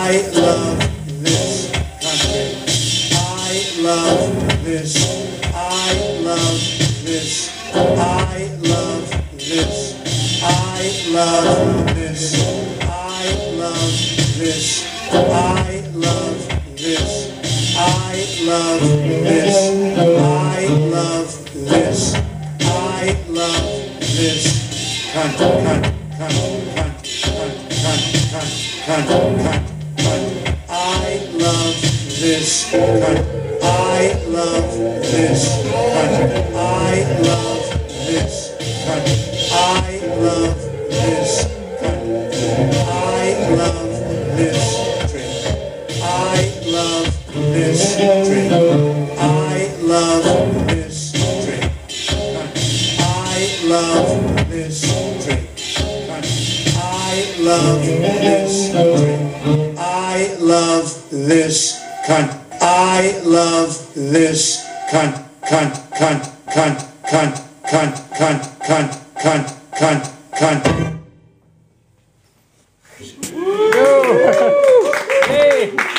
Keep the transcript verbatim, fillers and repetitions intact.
I love this country. I love this. I love this. I love this. I love this. I love this. I love this. I love this. I love this. I love this. Cunt, cunt, cunt, cunt, cunt, cunt, cunt, cunt, cunt. I love this cunt. I love this cunt. I love this cunt. I love this cunt. I love this drink. I love this drink. I love this drink. Cunt. I love this drink. Cunt. I love this drink. I love this cunt. I love this cunt. Cunt, cunt, cunt, cunt, cunt, cunt, cunt, cunt, cunt, cunt. Hey!